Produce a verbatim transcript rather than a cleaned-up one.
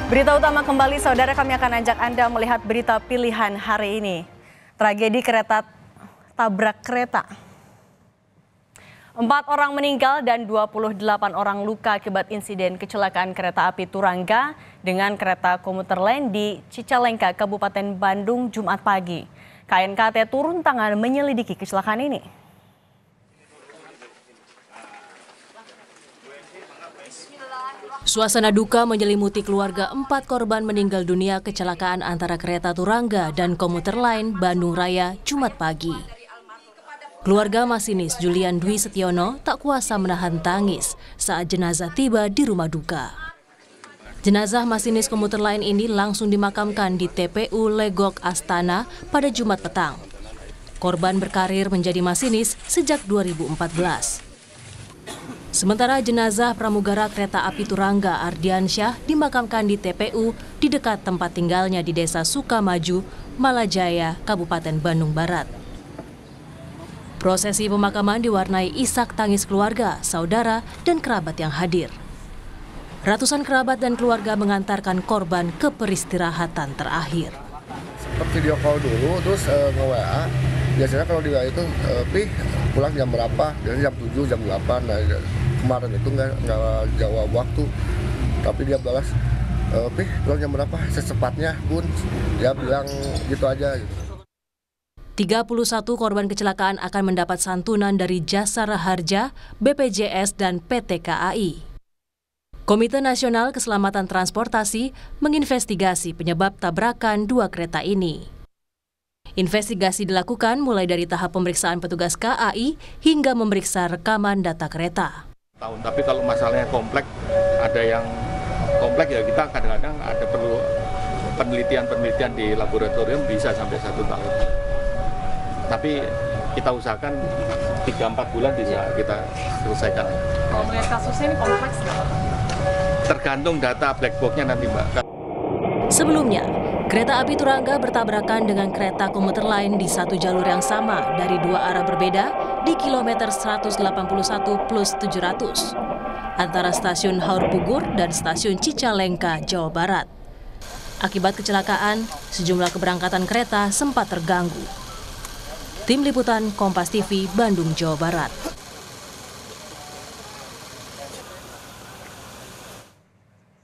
Berita utama kembali, saudara, kami akan ajak Anda melihat berita pilihan hari ini. Tragedi kereta tabrak kereta. Empat orang meninggal dan dua puluh delapan orang luka akibat insiden kecelakaan kereta api Turangga dengan kereta komuter lain di Cicalengka, Kabupaten Bandung, Jumat pagi. K N K T turun tangan menyelidiki kecelakaan ini. Suasana duka menyelimuti keluarga empat korban meninggal dunia kecelakaan antara kereta Turangga dan komuter lain Bandung Raya Jumat pagi. Keluarga masinis Julian Dwi Setiono tak kuasa menahan tangis saat jenazah tiba di rumah duka. Jenazah masinis komuter lain ini langsung dimakamkan di T P U Legok Astana pada Jumat petang. Korban berkarir menjadi masinis sejak dua ribu empat belas. Sementara jenazah pramugara kereta api Turangga Ardiansyah dimakamkan di T P U di dekat tempat tinggalnya di Desa Sukamaju, Malajaya, Kabupaten Bandung Barat. Prosesi pemakaman diwarnai isak tangis keluarga, saudara, dan kerabat yang hadir. Ratusan kerabat dan keluarga mengantarkan korban ke peristirahatan terakhir. Seperti video call dulu, terus uh, nge-W A. Biasanya kalau di W A itu, uh, Pih, pulang jam berapa? Jadi jam tujuh, jam delapan. Nah, kemarin itu nggak nggak jawab waktu, tapi dia balas, e, Pih, pulang jam berapa? Secepatnya, Bun. Dia bilang gitu aja. Gitu. tiga puluh satu korban kecelakaan akan mendapat santunan dari Jasara Harja, B P J S, dan P T K A I. Komite Nasional Keselamatan Transportasi menginvestigasi penyebab tabrakan dua kereta ini. Investigasi dilakukan mulai dari tahap pemeriksaan petugas K A I hingga memeriksa rekaman data kereta. Tahun, tapi kalau masalahnya kompleks, ada yang kompleks ya kita kadang-kadang ada perlu penelitian-penelitian di laboratorium bisa sampai satu tahun. Tapi kita usahakan tiga sampai empat bulan bisa kita selesaikan. Kalau melihat kasusnya ini kompleks nggak? Tergantung data black box-nya nanti, Mbak. Sebelumnya, kereta api Turangga bertabrakan dengan kereta komuter lain di satu jalur yang sama dari dua arah berbeda di kilometer seratus delapan puluh satu plus tujuh ratus antara stasiun Haur Pugur dan stasiun Cicalengka, Jawa Barat. Akibat kecelakaan, sejumlah keberangkatan kereta sempat terganggu. Tim Liputan Kompas T V, Bandung, Jawa Barat.